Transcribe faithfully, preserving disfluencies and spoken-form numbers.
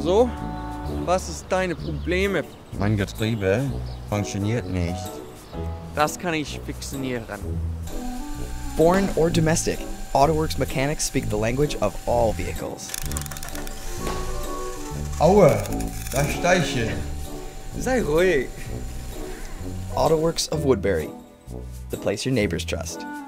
So, was ist deine Probleme? Mein Getriebe funktioniert nicht. Das kann ich fixieren. Foreign or domestic, Autoworks mechanics speak the language of all vehicles. Aua, das Steichen. Sei ruhig. Autoworks of Woodbury, the place your neighbors trust.